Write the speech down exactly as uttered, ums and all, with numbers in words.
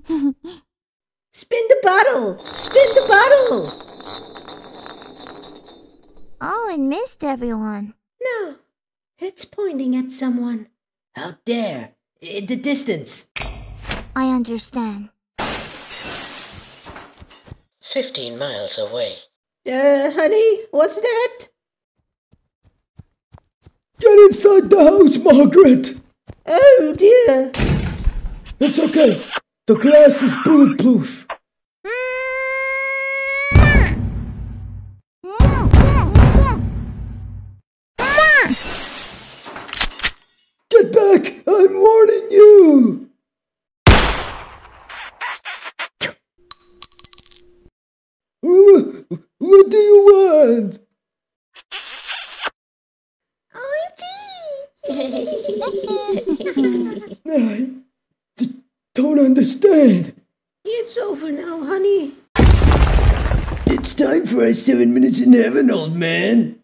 Spin the bottle! Spin the bottle! Oh, it missed everyone. No, it's pointing at someone. Out there, in the distance. I understand. Fifteen miles away. Uh, honey, what's that? Get inside the house, Margaret! Oh, dear. It's okay. The glass is bulletproof. Get back! I'm warning you! What do you want? I d- don't understand. It's over now, honey. It's time for our seven minutes in heaven, old man.